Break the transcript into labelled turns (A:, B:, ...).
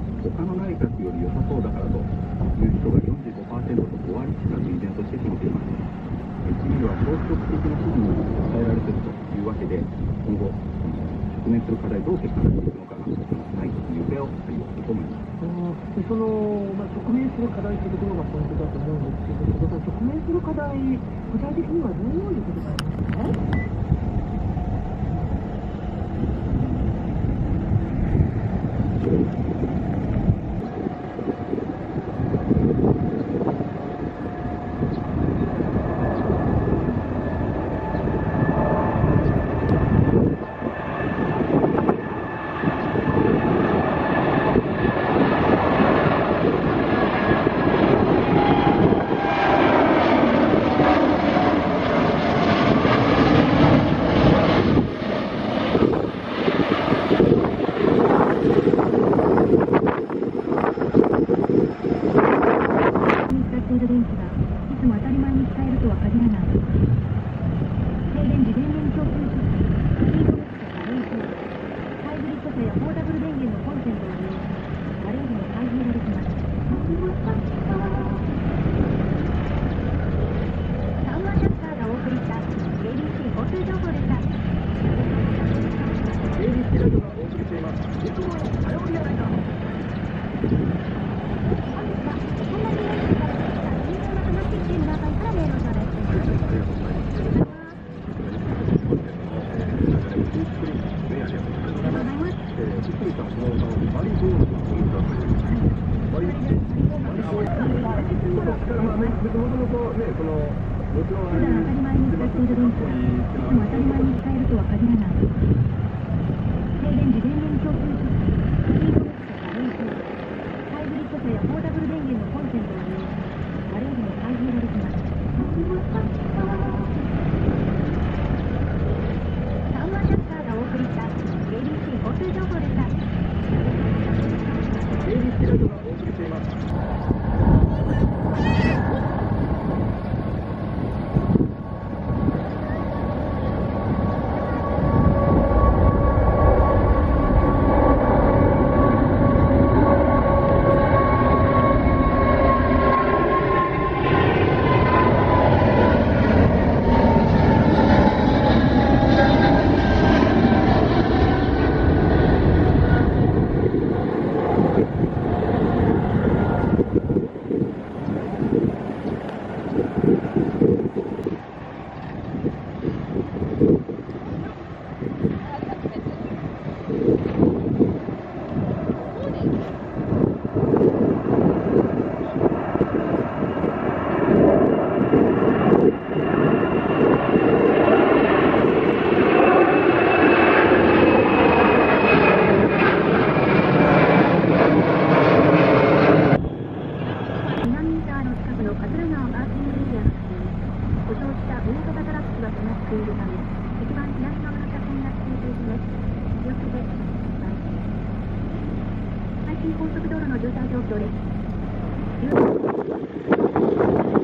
A: 他の内閣より良さそうだからという人が 45% と5割近く依然として占めています。次には消極的な支持に支えられているというわけで、今後直面する課題どう決断していくのかが内閣の行方を左右すると思います。
B: 直面する課題というところがポイントだと思うんですけど、直面する課題、具体的にはどういうことがありますか？電気がいつも当たり前に使えるとは限らない。停電時電源供給システム、ハイブリッド車やポータブル電源のコンセントを利用し、ガレージも開閉ができます。サウナシャッターがお送りした ABC 交通情報でした。ABC ラジオがお送りしています。いつものさようりやないか。普段当たり前に使っている電気がいつも当たり前に使えるとは限らない。停電時電源供給システム、ハイブリッド車やポータブル電源のコンセントを利用し、ガレージも開閉ができます。サウナシャッターがお送りした ABC 交通情報でした。ABC ラジオがお送りしています。高速道路の渋滞状況です。